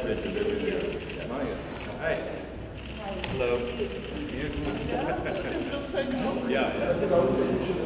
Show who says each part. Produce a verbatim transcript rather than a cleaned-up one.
Speaker 1: picture, didn't we? Maya. Hi. Hello. You? Yeah.